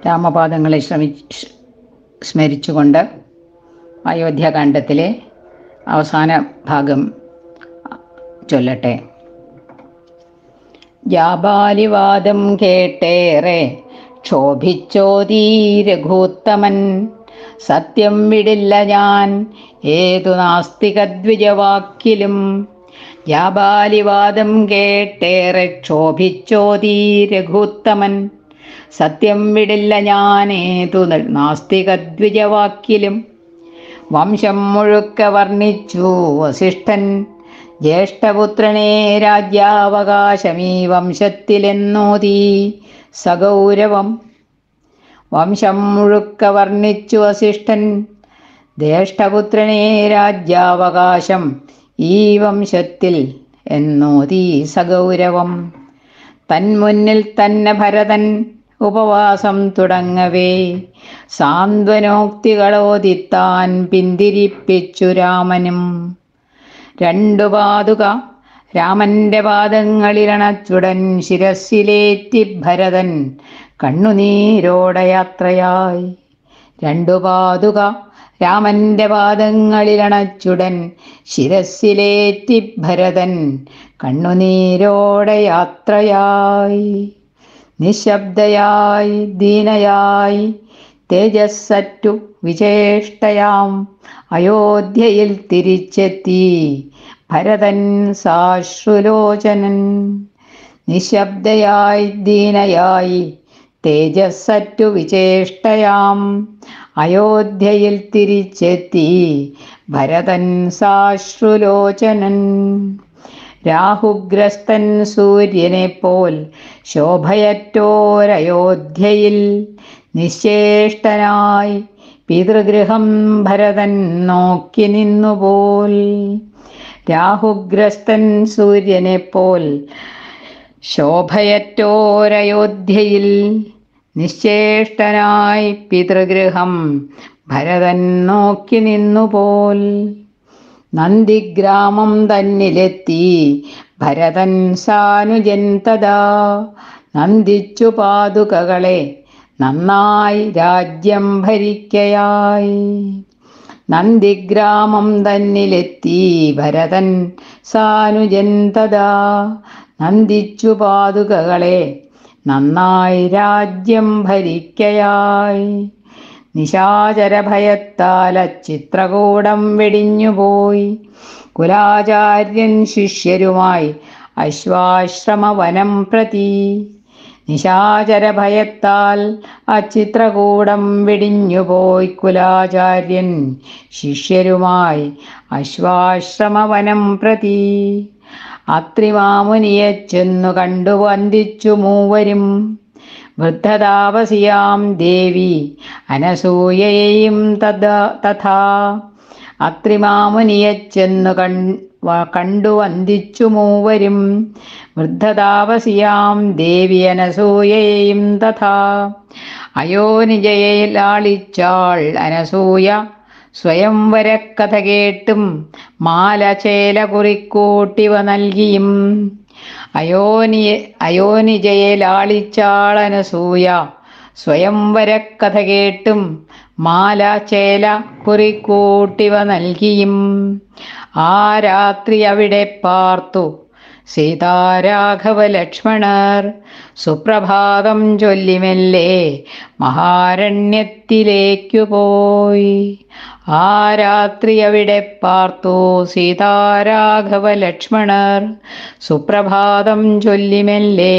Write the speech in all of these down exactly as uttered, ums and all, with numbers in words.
രാമപാദങ്ങളെ ശ്രമി സ്മരിച്ചുകൊണ്ട് അയോധ്യാകാണ്ഡത്തിലെ അവസാന ഭാഗം ചൊല്ലട്ടെ. ജാബാലിവാദം കേട്ടേറെ ക്ഷോഭിച്ചോതീ രഘൂത്തമൻ, സത്യം വിടില്ല ഞാൻ ഏതു നാസ്തികദ്വിജവാക്കിലും. ജാബാലിവാദം കേട്ടേറെ ക്ഷോഭിച്ചോതീ രഘൂത്തമൻ, സത്യം വിടില്ല ഞാൻ ഏതു നാസ്തികദ്വിജവാക്കിലും. വംശം മുഴുക്ക വർണ്ണിച്ചു വസിഷ്ഠൻ, ജ്യേഷ്ഠപുത്രനെ രാജ്യാവകാശമീ വംശത്തിലെന്നോതീ സഗൗരവം. വംശം മുഴുക്ക വർണ്ണിച്ചു വസിഷ്ഠൻ, ജ്യേഷ്ഠപുത്രനെ രാജ്യാവകാശം ഈ വംശത്തിൽ എന്നോതീ സഗൗരവം. തന്മുന്നിൽ തന്നെ ഭരതൻ ഉപവാസം തുടങ്ങവേ, സാന്ത്വനോക്തികളോദിത്താൻ പിന്തിരിപ്പിച്ചു രാമനും. രണ്ടു പാതുക രാമന്റെ പാദങ്ങളിലണച്ചുടൻ ശിരസ്സിലേറ്റി ഭരതൻ കണ്ണുനീരോടെ യാത്രയായി. രണ്ടു പാതുക രാമന്റെ പാദങ്ങളിലണച്ചുടൻ ശിരസ്സിലേറ്റി ഭരതൻ കണ്ണുനീരോടെ യാത്രയായി. നിശബ്ദയായി ദീനയായി തേജസ്സറ്റു വിചേഷ്ടയാം അയോധ്യയിൽ തിരിച്ചെത്തി ഭരതൻ സാശ്രുലോചനൻ. നിശബ്ദയായി ദീനയായി തേജസ്സറ്റു വിചേഷ്ടയാം അയോധ്യയിൽ തിരിച്ചെത്തി ഭരതൻ സാശ്രുലോചനൻ. രാഹുഗ്രസ്തൻ സൂര്യനെ പോൽ ശോഭയറ്റോരയോധ്യയിൽ നിശ്ചേഷ്ടനായി പിതൃഗൃഹം ഭരതൻ നോക്കി നിന്നുപോൽ. രാഹുഗ്രസ്തൻ സൂര്യനെ പോൽ ശോഭയറ്റോരയോധ്യയിൽ നിശ്ചേഷ്ടനായി പിതൃഗൃഹം ഭരതൻ നോക്കി നിന്നുപോൽ. നന്ദിഗ്രാമം തന്നിലെത്തി ഭരതൻ സാനുജൻ തഥാ, നന്ദിച്ചു പാതുകകളെ നന്നായി രാജ്യം ഭരിക്കയായി. നന്ദിഗ്രാമം തന്നിലെത്തി ഭരതൻ സാനുജൻ തഥാ, നന്ദിച്ചു പാതുകകളെ നന്നായി രാജ്യം ഭരിക്കയായി. നിശാചരഭയത്താൽ ചിത്രകൂടം വെടിഞ്ഞുപോയി കുലാചാര്യൻ ശിഷ്യരുമായി അശ്വാശ്രമവനം പ്രതി. നിശാചരഭയത്താൽ അച്ചിത്രകൂടം വെടിഞ്ഞുപോയി കുലാചാര്യൻ ശിഷ്യരുമായി അശ്വാശ്രമവനം പ്രതി. അത്രിമാമുനിയെ ചെന്നു കണ്ടു വന്ദിച്ചു മൂവരും, വൃദ്ധതാപസിയാം ദേവി അനസൂയയെയും തഥാ. അത്രിമാമുനിയെ ചെന്നു കണ്ടു വന്ദിച്ചു മൂവരും, വൃദ്ധതാപസിയാം ദേവി അനസൂയയെയും തഥാ. അയോനിജയെ ലാളിച്ചാൾ അനസൂയ സ്വയംവരക്കഥ കേട്ടും മാലചേല കുറിക്കൂട്ടിവ നൽകിയും. അയോനിയെ അയോനിജയെ ലാളിച്ചാളനസൂയ സ്വയംവരക്കഥ കേട്ടും മാലചേല കുറിക്കൂട്ടിവ നൽകിയും. ആ രാത്രി അവിടെ പാർത്തു സീതാരാഘവ ലക്ഷ്മണർ, സുപ്രഭാതം ചൊല്ലിമെല്ലെ മഹാരണ്യത്തിലേക്കു പോയി. ആ രാത്രി അവിടെ പാർത്തു സീതാരാഘവ ലക്ഷ്മണർ, സുപ്രഭാതം ചൊല്ലിമെല്ലെ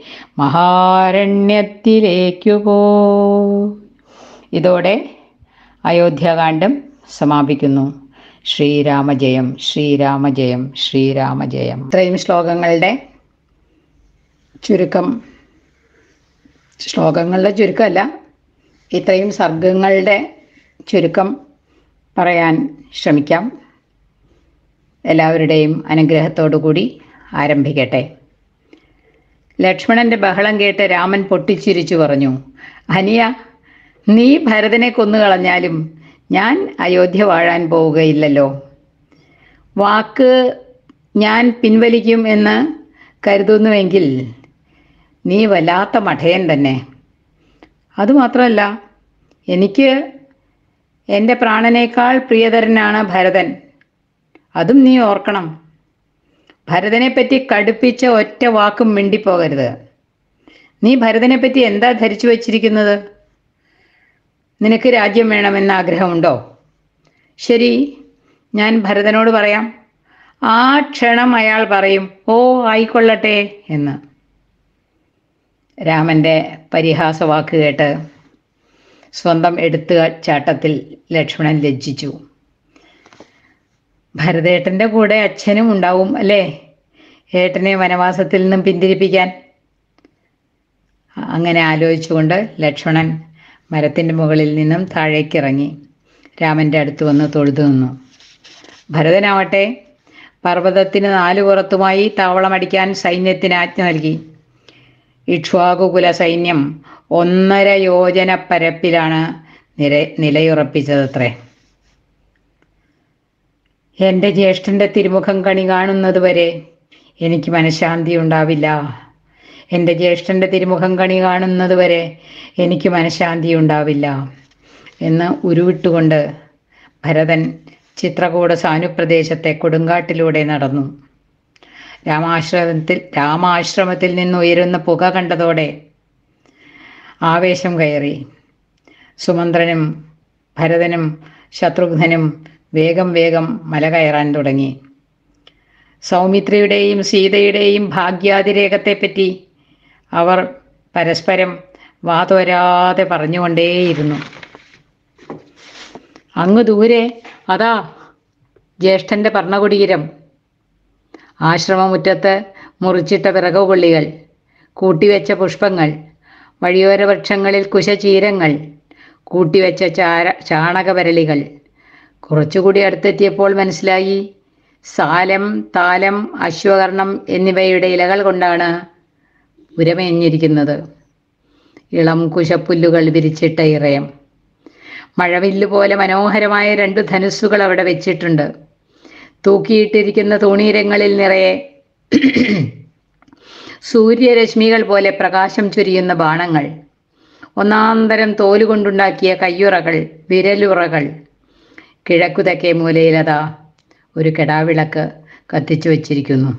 മഹാരണ്യത്തിലേക്കു പോയി. ഇതോടെ അയോധ്യാകാന്ഡം സമാപിക്കുന്നു. ശ്രീരാമജയം ശ്രീരാമജയം ശ്രീരാമജയം. ഇത്രയും ശ്ലോകങ്ങളുടെ ചുരുക്കം, ശ്ലോകങ്ങളുടെ ചുരുക്കമല്ല, ഇത്രയും സർഗങ്ങളുടെ ചുരുക്കം പറയാൻ ശ്രമിക്കാം. എല്ലാവരുടെയും അനുഗ്രഹത്തോടു കൂടി ആരംഭിക്കട്ടെ. ലക്ഷ്മണന്റെ ബഹളം കേട്ട് രാമൻ പൊട്ടിച്ചിരിച്ചു പറഞ്ഞു, അനിയ, നീ ഭരതനെ കൊന്നുകളഞ്ഞാലും ഞാൻ അയോധ്യ വാഴാൻ പോവുകയില്ലല്ലോ. വാക്ക് ഞാൻ പിൻവലിക്കും എന്ന് കരുതുന്നുവെങ്കിൽ നീ വല്ലാത്ത മഠയൻ തന്നെ. അതുമാത്രമല്ല, എനിക്ക് എൻ്റെ പ്രാണനേക്കാൾ പ്രിയതരനാണ് ഭരതൻ. അതും നീ ഓർക്കണം. ഭരതനെപ്പറ്റി കടുപ്പിച്ച ഒറ്റ വാക്കും മിണ്ടിപ്പോകരുത്. നീ ഭരതനെപ്പറ്റി എന്താ ധരിച്ചു വച്ചിരിക്കുന്നത്? നിനക്ക് രാജ്യം വേണമെന്ന ആഗ്രഹമുണ്ടോ? ശരി, ഞാൻ ഭരതനോട് പറയാം. ആ ക്ഷണം അയാൾ പറയും, ഓ ആയിക്കൊള്ളട്ടെ എന്ന്. രാമൻ്റെ പരിഹാസവാക്ക് കേട്ട് സ്വന്തം എടുത്തു ചാട്ടത്തിൽ ലക്ഷ്മണൻ ലജ്ജിച്ചു. ഭരതേട്ടൻ്റെ കൂടെ അച്ഛനും ഉണ്ടാവും അല്ലേ, ഏട്ടനെ വനവാസത്തിൽ നിന്നും പിന്തിരിപ്പിക്കാൻ? അങ്ങനെ ആലോചിച്ചുകൊണ്ട് ലക്ഷ്മണൻ മരത്തിൻ്റെ മുകളിൽ നിന്നും താഴേക്കിറങ്ങി രാമൻ്റെ അടുത്ത് വന്ന് തൊഴുതു നിന്നു. ഭരതനാവട്ടെ പർവ്വതത്തിന് നാലു പുറത്തുമായി താവളമടിക്കാൻ സൈന്യത്തിന് ആജ്ഞ നൽകി. ഇക്ഷ്വാകുകുല സൈന്യം ഒന്നര യോജന പരപ്പിലാണ് നില നിലയുറപ്പിച്ചതത്രേ. എൻ്റെ ജ്യേഷ്ഠൻ്റെ തിരുമുഖം കണി കാണുന്നത് വരെ എനിക്ക് മനഃശാന്തി ഉണ്ടാവില്ല. എൻ്റെ ജ്യേഷ്ഠൻ്റെ തിരുമുഖം കണി കാണുന്നത് വരെ എനിക്ക് മനഃശാന്തി ഉണ്ടാവില്ല എന്ന് ഉരുവിട്ടുകൊണ്ട് ഭരതൻ ചിത്രകൂട സാനുപ്രദേശത്തെ കൊടുങ്കാട്ടിലൂടെ നടന്നു. രാമാശ്രമത്തിൽ രാമാശ്രമത്തിൽ നിന്ന് ഉയരുന്ന പുക കണ്ടതോടെ ആവേശം കയറി. സുമന്ത്രനും ഭരതനും ശത്രുഘ്നനും വേഗം വേഗം മല കയറാൻ തുടങ്ങി. സൗമിത്രിയുടെയും സീതയുടെയും ഭാഗ്യാതിരേകത്തെപ്പറ്റി അവർ പരസ്പരം വാതോരാതെ പറഞ്ഞുകൊണ്ടേയിരുന്നു. അങ്ങ് ദൂരെ അതാ ജ്യേഷ്ഠൻ്റെ പർണകുടീരം. ആശ്രമമുറ്റത്ത് മുറിച്ചിട്ട വിറകുകൊള്ളികൾ, കൂട്ടിവെച്ച പുഷ്പങ്ങൾ, വഴിയോര വൃക്ഷങ്ങളിൽ കുശചീരങ്ങൾ, കൂട്ടിവെച്ച ചാര ചാണകവരളികൾ. കുറച്ചുകൂടി അടുത്തെത്തിയപ്പോൾ മനസ്സിലായി, സാലം, താലം, അശ്വകർണം എന്നിവയുടെ ഇലകൾ കൊണ്ടാണ് ഉരമേഞ്ഞിരിക്കുന്നത്. ഇളം കുശപ്പുല്ലുകൾ വിരിച്ചിട്ട ഇറയം. മഴവില്ല് പോലെ മനോഹരമായ രണ്ട് ധനുസ്സുകൾ അവിടെ വെച്ചിട്ടുണ്ട്. തൂക്കിയിട്ടിരിക്കുന്ന തുണീരങ്ങളിൽ നിറയെ സൂര്യരശ്മികൾ പോലെ പ്രകാശം ചൊരിയുന്ന ബാണങ്ങൾ, ഒന്നാന്തരം തോലുകൊണ്ടുണ്ടാക്കിയ കയ്യുറകൾ, വിരലുറകൾ. കിഴക്കുതെക്കേ മൂലയിലതാ ഒരു കെടാവിളക്ക് കത്തിച്ചു വച്ചിരിക്കുന്നു.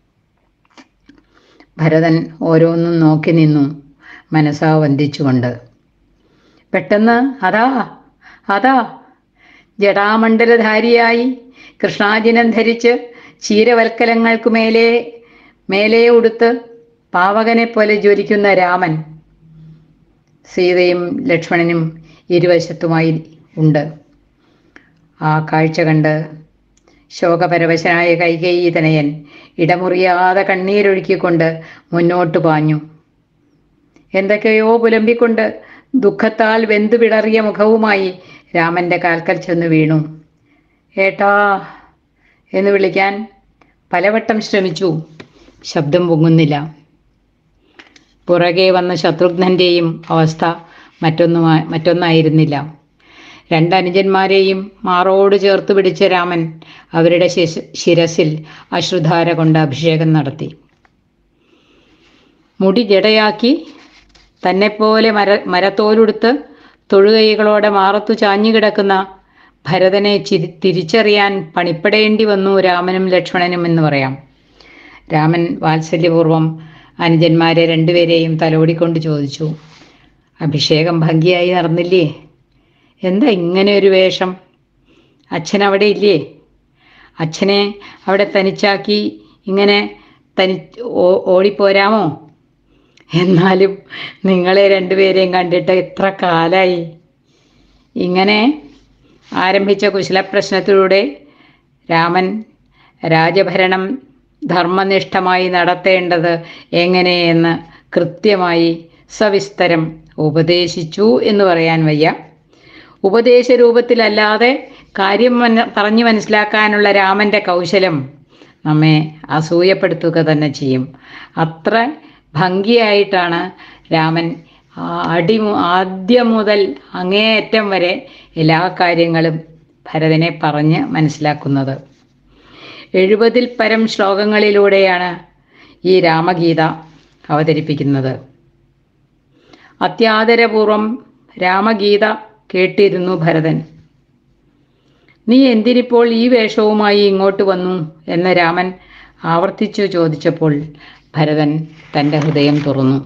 ഭരതൻ ഓരോന്നും നോക്കി നിന്നു, മനസ്സാ വന്ദിച്ചുകൊണ്ട്. പെട്ടെന്ന് അതാ അതാ ജടാമണ്ഡലധാരിയായി കൃഷ്ണാജിനം ധരിച്ച് ക്ഷീരവൽക്കലങ്ങൾക്കു മേലെ മേലെ ഉടുത്ത് പാവകനെ പോലെ ജ്വലിക്കുന്ന രാമൻ. സീതയും ലക്ഷ്മണനും ഇരുവശത്തുമായി ഉണ്ട്. ആ കാഴ്ച കണ്ട് ശോകപരവശനായ കൈകേയി തനയൻ ഇടമുറിയാതെ കണ്ണീരൊഴുക്കിക്കൊണ്ട് മുന്നോട്ട് പാഞ്ഞു. എന്തൊക്കെയോ പുലമ്പിക്കൊണ്ട് ദുഃഖത്താൽ വെന്തുവിടറിയ മുഖവുമായി രാമൻ്റെ കാൽക്കൽ ചെന്ന് വീണു. ഏട്ടാ എന്ന് വിളിക്കാൻ പലവട്ടം ശ്രമിച്ചു, ശബ്ദം പൊങ്ങുന്നില്ല. പുറകെ വന്ന ശത്രുഘ്നൻ്റെയും അവസ്ഥ മറ്റൊന്നുമാ മറ്റൊന്നായിരുന്നില്ല. രണ്ടനുജന്മാരെയും മാറോട് ചേർത്ത് പിടിച്ച രാമൻ അവരുടെ ശിരസിൽ അശ്രുധാര കൊണ്ട് അഭിഷേകം നടത്തി. മുടി ജടയാക്കി തന്നെപ്പോലെ മര മരത്തോലുടുത്ത് തൊഴുകൈകളോടെ മാറത്തു ചാഞ്ഞുകിടക്കുന്ന ഭരതനെ ചിരി തിരിച്ചറിയാൻ പണിപ്പെടേണ്ടി വന്നു രാമനും ലക്ഷ്മണനും എന്ന് പറയാം. രാമൻ വാത്സല്യപൂർവം അനുജന്മാരെ രണ്ടുപേരെയും തലോടിക്കൊണ്ട് ചോദിച്ചു, അഭിഷേകം ഭംഗിയായി നടന്നില്ലേ? എന്താ ഇങ്ങനെ ഒരു വേഷം? അച്ഛൻ അവിടെ ഇല്ലേ? അച്ഛനെ അവിടെ തനിച്ചാക്കി ഇങ്ങനെ തനി ഓടിപ്പോരാമോ? എന്നാലും നിങ്ങളെ രണ്ടുപേരെയും കണ്ടിട്ട് എത്ര കാലായി. ഇങ്ങനെ ആരംഭിച്ച കുശലപ്രശ്നത്തിലൂടെ രാമൻ രാജഭരണം ധർമ്മനിഷ്ഠമായി നടത്തേണ്ടത് എങ്ങനെയെന്ന് കൃത്യമായി സവിസ്തരം ഉപദേശിച്ചു എന്ന് പറയാൻ വയ്യ. ഉപദേശ രൂപത്തിലല്ലാതെ കാര്യം പറഞ്ഞു മനസ്സിലാക്കാനുള്ള രാമൻ്റെ കൗശലം നമ്മെ അസൂയപ്പെടുത്തുക തന്നെ ചെയ്യും. അത്ര ഭംഗിയായിട്ടാണ് രാമൻ അടി ആദ്യം മുതൽ അങ്ങേയറ്റം വരെ എല്ലാ കാര്യങ്ങളും ഭരതനെ പറഞ്ഞ് മനസ്സിലാക്കുന്നത്. എഴുപതിൽ പരം ശ്ലോകങ്ങളിലൂടെയാണ് ഈ രാമഗീത അവതരിപ്പിക്കുന്നത്. അത്യാദരപൂർവം രാമഗീത കേട്ടിരുന്നു ഭരതൻ. നീ എന്തിനിപ്പോൾ ഈ വേഷവുമായി ഇങ്ങോട്ട് വന്നു എന്ന് രാമൻ ആവർത്തിച്ചു ചോദിച്ചപ്പോൾ ഭരതൻ തൻ്റെ ഹൃദയം തുറന്നു.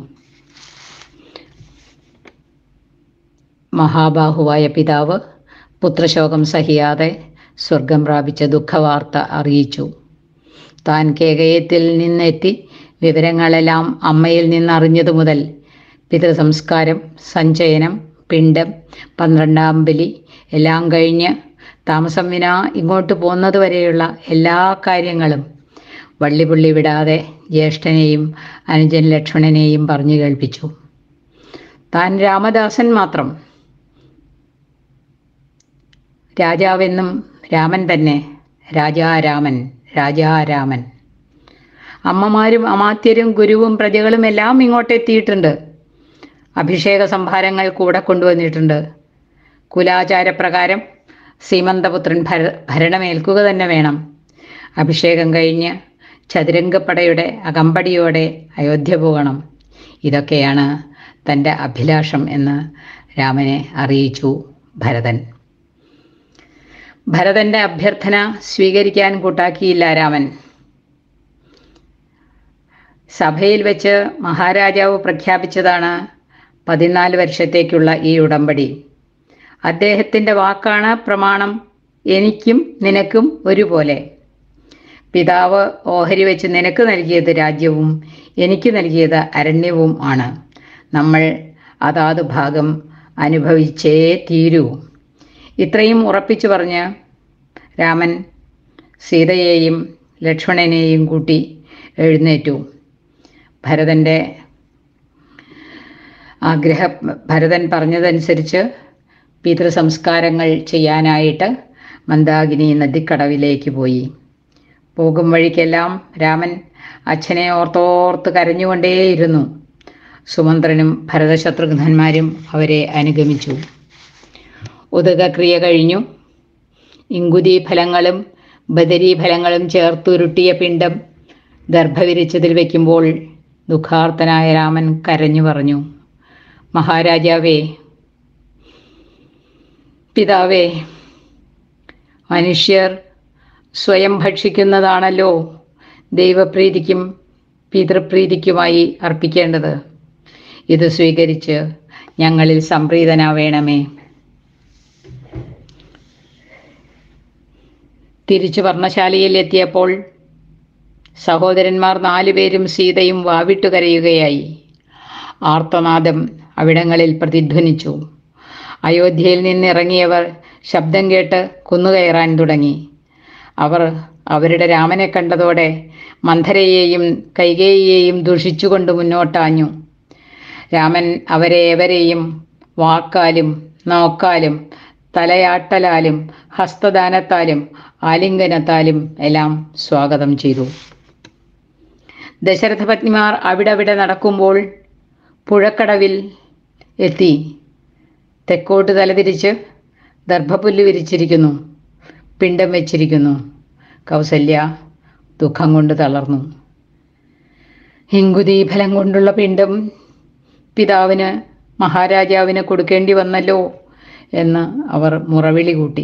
മഹാബാഹുവായ പിതാവ് പുത്രശോകം സഹിയാതെ സ്വർഗം പ്രാപിച്ച ദുഃഖവാർത്ത അറിയിച്ചു. താൻ കേകയത്തിൽ നിന്നെത്തി വിവരങ്ങളെല്ലാം അമ്മയിൽ നിന്നറിഞ്ഞതു മുതൽ പിതൃസംസ്കാരം, സഞ്ചയനം, പിണ്ടം, പന്ത്രണ്ടാം ബലി എല്ലാം കഴിഞ്ഞ് താമസം വിനാ ഇങ്ങോട്ട് പോന്നതുവരെയുള്ള എല്ലാ കാര്യങ്ങളും വള്ളിപുള്ളി വിടാതെ ജ്യേഷ്ഠനെയും അനുജൻ ലക്ഷ്മണനെയും പറഞ്ഞു കേൾപ്പിച്ചു. താൻ രാമദാസൻ മാത്രം, രാജാവെന്നും രാമൻ തന്നെ, രാജാരാമൻ, രാജാരാമൻ. അമ്മമാരും അമാത്യരും ഗുരുവും പ്രജകളും എല്ലാം ഇങ്ങോട്ടെത്തിയിട്ടുണ്ട്. അഭിഷേക സംഭാരങ്ങൾ കൂടെ കൊണ്ടുവന്നിട്ടുണ്ട്. കുലാചാരപ്രകാരം സീമന്തപുത്രൻ ഭര ഭരണമേൽക്കുക തന്നെ വേണം. അഭിഷേകം കഴിഞ്ഞ് ചതുരംഗപ്പടയുടെ അകമ്പടിയോടെ അയോധ്യ പോകണം. ഇതൊക്കെയാണ് തൻ്റെ അഭിലാഷം എന്ന് രാമനെ അറിയിച്ചു ഭരതൻ. ഭരതൻ്റെ അഭ്യർത്ഥന സ്വീകരിക്കാൻ കൂട്ടാക്കിയില്ല രാമൻ. സഭയിൽ വെച്ച് മഹാരാജാവ് പ്രഖ്യാപിച്ചതാണ് പതിനാല് വർഷത്തേക്കുള്ള ഈ ഉടമ്പടി. അദ്ദേഹത്തിൻ്റെ വാക്കാണ് പ്രമാണം. എനിക്കും നിനക്കും ഒരുപോലെ. പിതാവ് ഓഹരി വെച്ച് നിനക്ക് നൽകിയത് രാജ്യവും എനിക്ക് നൽകിയത് അരണ്യവും ആണ്. നമ്മൾ അതാത് ഭാഗം അനുഭവിച്ചേ തീരൂ. ഇത്രയും ഉറപ്പിച്ചു പറഞ്ഞ് രാമൻ സീതയെയും ലക്ഷ്മണനെയും കൂട്ടി എഴുന്നേറ്റു. ഭരതൻ്റെ ആഗ്രഹ ഭരതൻ പറഞ്ഞതനുസരിച്ച് പിതൃസംസ്കാരങ്ങൾ ചെയ്യാനായിട്ട് മന്ദാകിനി നദിക്കടവിലേക്ക് പോയി. പോകും വഴിക്കെല്ലാം രാമൻ അച്ഛനെ ഓർത്തോർത്ത് കരഞ്ഞുകൊണ്ടേയിരുന്നു. സുമന്ത്രനും ഭരതശത്രുഘ്നന്മാരും അവരെ അനുഗമിച്ചു. ഉദകക്രിയ കഴിഞ്ഞു. ഇങ്കുതി ഫലങ്ങളും ബദരി ഫലങ്ങളും ചേർത്തുരുട്ടിയ പിണ്ടം ദർഭ വിരിച്ചതിൽ വയ്ക്കുമ്പോൾ ദുഃഖാർത്തനായ രാമൻ കരഞ്ഞു പറഞ്ഞു, മഹാരാജാവേ, പിതാവേ, മനുഷ്യർ സ്വയം ഭക്ഷിക്കുന്നതാണല്ലോ ദൈവപ്രീതിക്കും പിതൃപ്രീതിക്കുമായി അർപ്പിക്കേണ്ടത്. ഇത് സ്വീകരിച്ച് ഞങ്ങളിൽ സംപ്രീതനാവേണമേ. തിരിച്ചു പർണശാലയിൽ എത്തിയപ്പോൾ സഹോദരന്മാർ നാലുപേരും സീതയും വാവിട്ടു കരയുകയായി. ആർത്തനാദം അവിടങ്ങളിൽ പ്രതിധ്വനിച്ചു. അയോധ്യയിൽ നിന്നിറങ്ങിയവർ ശബ്ദം കേട്ട് കുന്നുകയറാൻ തുടങ്ങി. അവർ അവരുടെ രാമനെ കണ്ടതോടെ മന്ധരയെയും കൈകേയിയെയും ദുഷിച്ചുകൊണ്ട് മുന്നോട്ടാഞ്ഞു. രാമൻ അവരെ ഏവരെയും വാക്കാലും നോക്കാലും തലയാട്ടലാലും ഹസ്തദാനത്താലും ആലിംഗനത്താലും എല്ലാം സ്വാഗതം ചെയ്തു. ദശരഥ പത്നിമാർ അവിടവിടെ നടക്കുമ്പോൾ പുഴക്കടവിൽ എത്തി. തെക്കോട്ട് തലതിരിച്ച് ദർഭപ്പുല്ല് വിരിച്ചിരിക്കുന്നു, പിണ്ടം വെച്ചിരിക്കുന്നു. കൗസല്യ ദുഃഖം കൊണ്ട് തളർന്നു. ഇങ്കുതി ഫലം കൊണ്ടുള്ള പിണ്ടം പിതാവിന് മഹാരാജാവിന് കൊടുക്കേണ്ടി വന്നല്ലോ എന്ന് അവർ മുറവിളി കൂട്ടി.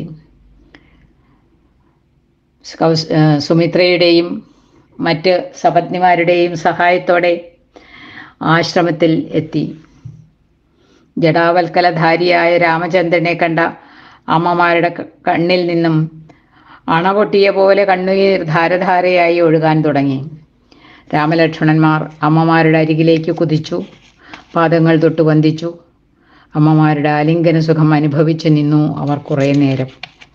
സുമിത്രയുടെയും മറ്റ് സപത്നിമാരുടെയും സഹായത്തോടെ ആശ്രമത്തിൽ എത്തി. ജടാവൽക്കലധാരിയായ രാമചന്ദ്രനെ കണ്ട അമ്മമാരുടെ കണ്ണിൽ നിന്നും അണപൊട്ടിയ പോലെ കണ്ണുനീർ ധാരധാരയായി ഒഴുകാൻ തുടങ്ങി. രാമലക്ഷ്മണന്മാർ അമ്മമാരുടെ അരികിലേക്ക് കുതിച്ചു, പാദങ്ങൾ തൊട്ട് വന്ദിച്ചു. അമ്മമാരുടെ ആലിംഗന സുഖം അനുഭവിച്ചു നിന്നു അവർ കുറേ നേരം.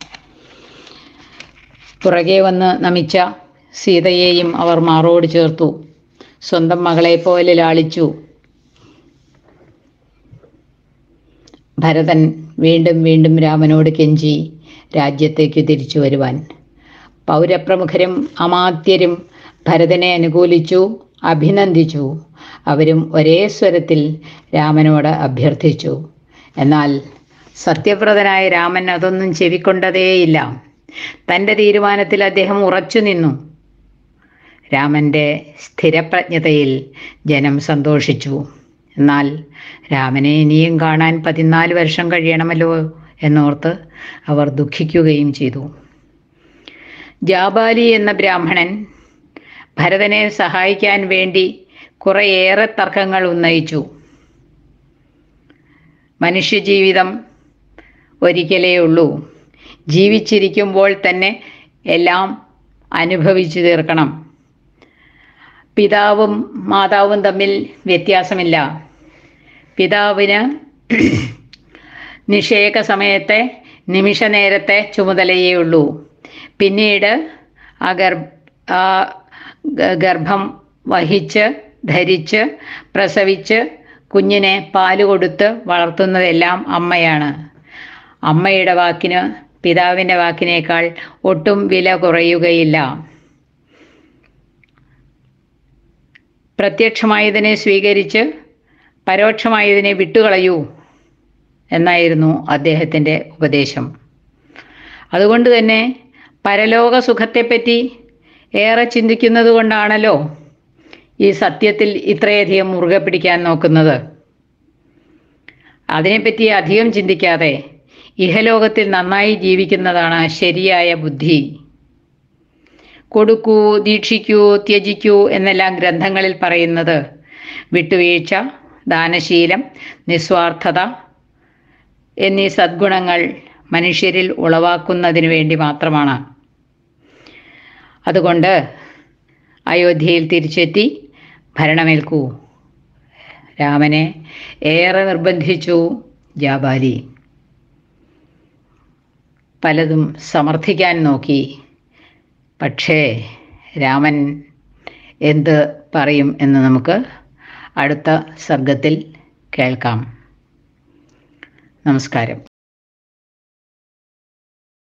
പുറകെ വന്ന് നമിച്ച സീതയെയും അവർ മാറോട് ചേർത്തു, സ്വന്തം മകളെ പോലെ ലാളിച്ചു. ഭരതൻ വീണ്ടും വീണ്ടും രാമനോട് കെഞ്ചി രാജ്യത്തേക്ക് തിരിച്ചു വരുവാൻ. പൗരപ്രമുഖരും അമാത്യരും ഭരതനെ അനുകൂലിച്ചു, അഭിനന്ദിച്ചു. അവരും ഒരേ സ്വരത്തിൽ രാമനോട് അഭ്യർത്ഥിച്ചു. എന്നാൽ സത്യവ്രതനായ രാമൻ അതൊന്നും ചെവിക്കൊണ്ടതേയില്ല. തൻ്റെ തീരുമാനത്തിൽ അദ്ദേഹം ഉറച്ചു നിന്നു. രാമൻ്റെ സ്ഥിരപ്രജ്ഞതയിൽ ജനം സന്തോഷിച്ചു. എന്നാൽ രാമനെ ഇനിയും കാണാൻ പതിനാല് വർഷം കഴിയണമല്ലോ എന്നോർത്ത് അവർ ദുഃഖിക്കുകയും ചെയ്തു. ജാബാലി എന്ന ബ്രാഹ്മണൻ ഭരതനെ സഹായിക്കാൻ വേണ്ടി കുറേയേറെ തർക്കങ്ങൾ ഉന്നയിച്ചു. മനുഷ്യജീവിതം ഒരിക്കലേ ഉള്ളൂ. ജീവിച്ചിരിക്കുമ്പോൾ തന്നെ എല്ലാം അനുഭവിച്ചു തീർക്കണം. പിതാവും മാതാവും തമ്മിൽ വ്യത്യാസമില്ല. പിതാവിന് നിഷേക സമയത്തെ നിമിഷ നേരത്തെ ചുമതലയേ ഉള്ളൂ. പിന്നീട് ആ ഗർഭ ആ ഗർഭം വഹിച്ച് ധരിച്ച് പ്രസവിച്ച് കുഞ്ഞിനെ പാല് കൊടുത്ത് വളർത്തുന്നതെല്ലാം അമ്മയാണ്. അമ്മയുടെ വാക്കിന് പിതാവിൻ്റെ വാക്കിനേക്കാൾ ഒട്ടും വില കുറയുകയില്ല. പ്രത്യക്ഷമായതിനെ സ്വീകരിച്ച് പരോക്ഷമായതിനെ വിട്ടുകളയൂ എന്നായിരുന്നു അദ്ദേഹത്തിൻ്റെ ഉപദേശം. അതുകൊണ്ട് തന്നെ പരലോക സുഖത്തെപ്പറ്റി ഏറെ ചിന്തിക്കുന്നത് കൊണ്ടാണല്ലോ ഈ സത്യത്തിൽ ഇത്രയധികം മുറുകെ പിടിക്കാൻ നോക്കുന്നത്. അതിനെപ്പറ്റി അധികം ചിന്തിക്കാതെ ഇഹലോകത്തിൽ നന്നായി ജീവിക്കുന്നതാണ് ശരിയായ ബുദ്ധി. കൊടുക്കൂ, ദീക്ഷിക്കൂ, ത്യജിക്കൂ എന്നെല്ലാം ഗ്രന്ഥങ്ങളിൽ പറയുന്നത് വിട്ടുവീഴ്ച, ദാനശീലം, നിസ്വാർത്ഥത എന്നീ സദ്ഗുണങ്ങൾ മനുഷ്യരിൽ ഉളവാക്കുന്നതിന് വേണ്ടി മാത്രമാണ്. അതുകൊണ്ട് അയോധ്യയിൽ തിരിച്ചെത്തി ഭരണമേൽക്കൂ. രാമനെ ഏറെ നിർബന്ധിച്ചു ജാബാലി. പലതും സമർത്ഥിക്കാൻ നോക്കി. പക്ഷേ രാമൻ എന്ത് പറയും എന്ന് നമുക്ക് അടുത്ത സർഗത്തിൽ കേൾക്കാം. നമസ്കാരം.